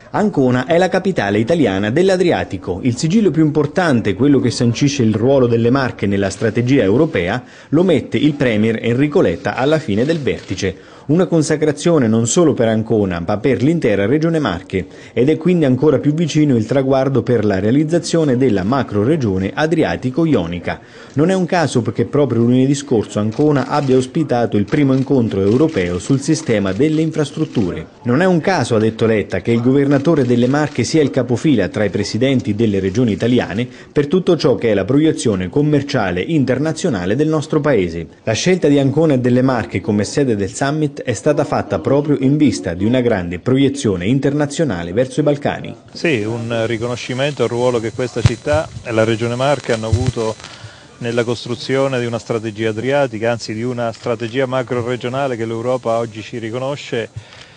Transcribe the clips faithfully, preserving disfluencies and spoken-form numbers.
Ancona è la capitale italiana dell'Adriatico. Il sigillo più importante, quello che sancisce il ruolo delle Marche nella strategia europea, lo mette il premier Enrico Letta alla fine del vertice. Una consacrazione non solo per Ancona, ma per l'intera regione Marche, ed è quindi ancora più vicino il traguardo per la realizzazione della macro-regione Adriatico-Ionica. Non è un caso che proprio lunedì scorso Ancona abbia ospitato il primo incontro europeo sul sistema delle infrastrutture. Non è un caso, ha detto Letta, che il governatore delle Marche sia il capofila tra i presidenti delle regioni italiane per tutto ciò che è la proiezione commerciale internazionale del nostro paese. La scelta di Ancona e delle Marche come sede del summit è stata fatta proprio in vista di una grande proiezione internazionale verso i Balcani. Sì, un riconoscimento al ruolo che questa città e la Regione Marche hanno avuto nella costruzione di una strategia adriatica, anzi di una strategia macro-regionale che l'Europa oggi ci riconosce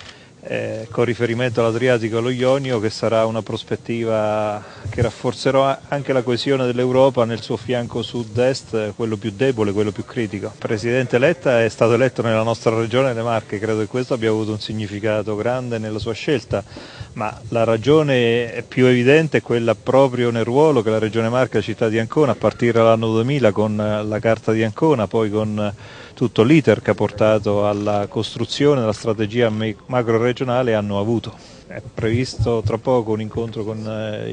eh, con riferimento all'Adriatico e allo Ionio, che sarà una prospettiva che rafforzerà anche la coesione dell'Europa nel suo fianco sud-est, quello più debole, quello più critico. Il Presidente Letta è stato eletto nella nostra regione, le Marche, credo che questo abbia avuto un significato grande nella sua scelta, ma la ragione più evidente è quella proprio nel ruolo che la Regione Marche e la città di Ancona, a partire dall'anno duemila con la Carta di Ancona, poi con tutto l'iter che ha portato alla costruzione della strategia macro-regionale, hanno avuto. È previsto tra poco un incontro con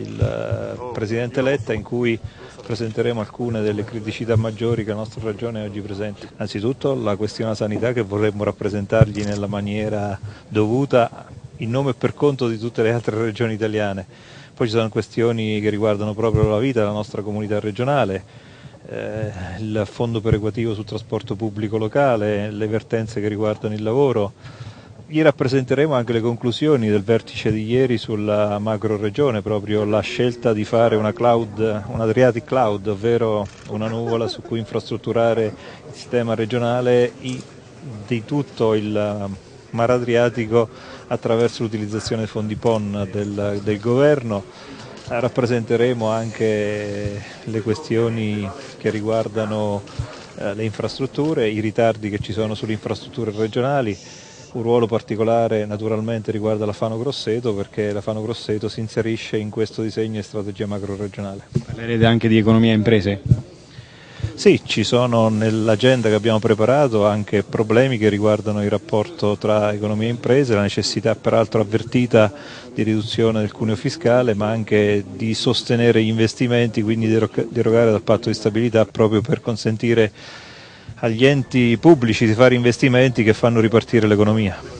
il Presidente Letta in cui presenteremo alcune delle criticità maggiori che la nostra regione oggi presenta. Anzitutto la questione della sanità, che vorremmo rappresentargli nella maniera dovuta, in nome e per conto di tutte le altre regioni italiane. Poi ci sono questioni che riguardano proprio la vita della nostra comunità regionale, eh, il fondo perequativo sul trasporto pubblico locale, le vertenze che riguardano il lavoro. Gli rappresenteremo anche le conclusioni del vertice di ieri sulla macro regione, proprio la scelta di fare una cloud, un Adriatic Cloud, ovvero una nuvola su cui infrastrutturare il sistema regionale di tutto il Mar Adriatico attraverso l'utilizzazione dei fondi P O N del, del governo. Rappresenteremo anche le questioni che riguardano eh, le infrastrutture, i ritardi che ci sono sulle infrastrutture regionali. Un ruolo particolare naturalmente riguarda la Fano Grosseto, perché la Fano Grosseto si inserisce in questo disegno di strategia macro-regionale. Parlerete anche di economia e imprese? Sì, ci sono nell'agenda che abbiamo preparato anche problemi che riguardano il rapporto tra economia e imprese, la necessità peraltro avvertita di riduzione del cuneo fiscale, ma anche di sostenere gli investimenti, quindi di erogare dal patto di stabilità proprio per consentire agli enti pubblici di fare investimenti che fanno ripartire l'economia.